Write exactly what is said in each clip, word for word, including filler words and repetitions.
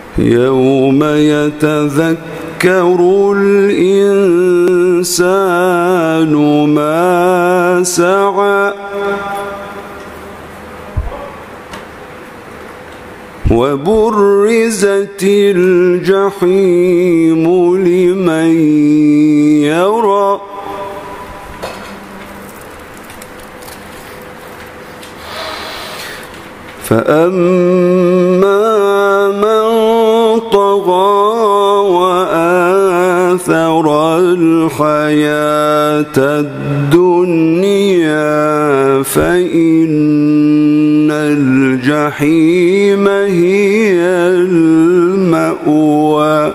يوم يتذكر الإنسان ما سعى وبرزت الجحيم لمن يرى فأما من طغى وآثر الحياة الدنيا فإن الجحيم هي المأوى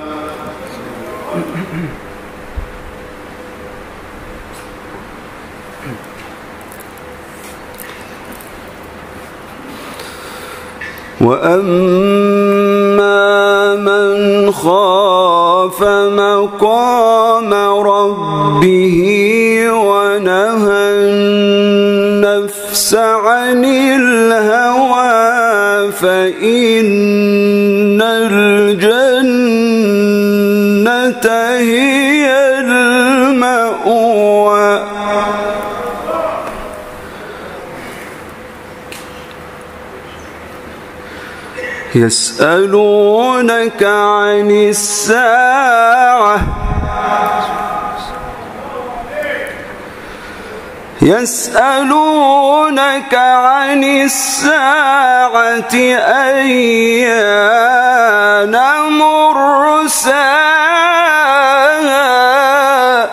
وأما من خاف مقام ربه ونهى النفس عن الهوى فإن الجنة هي المأوى يسألونك عن الساعة يسألونك عن الساعة أيان مرساها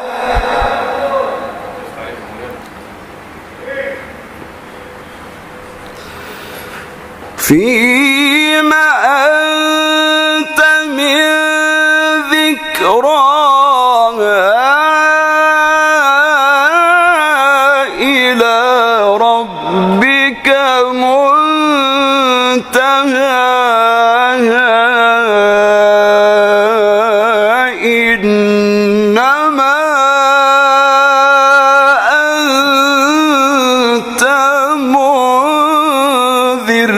فيما أنت من ذكراها إلى ربك منتهاها إنما أنت منذر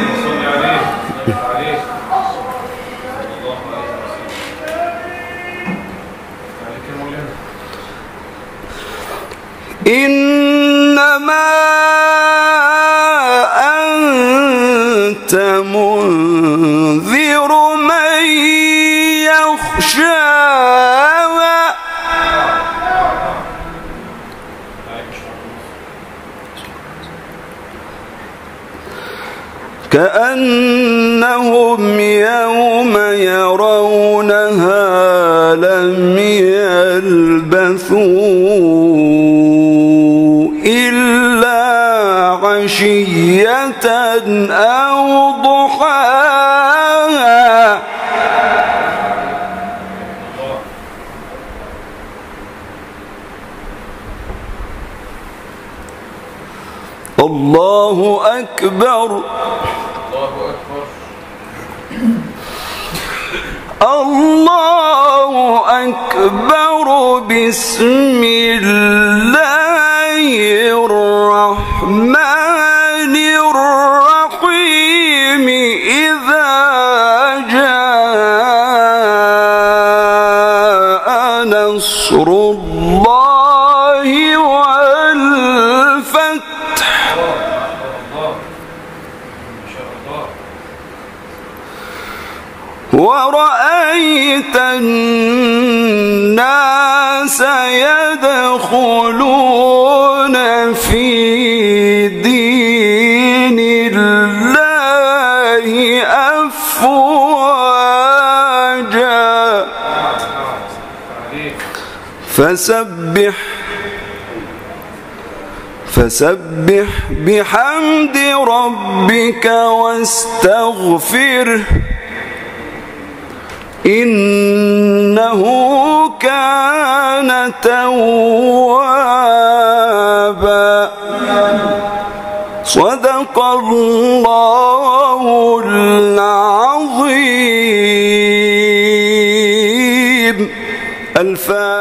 إنما أنت منذر من يخشاها كأنهم يوم يرونها لم يلبثوا إلا عشية أو ضحاها الله أكبر الله أكبر بسم الله الرحمن الرحيم إذا جاء نصر الله والفتح ورأيت الناس يدخلون في دين الله أفواجا فسبح فسبح بحمد ربك واستغفره إنه كان توابا صدق الله العظيم. الفاتحة.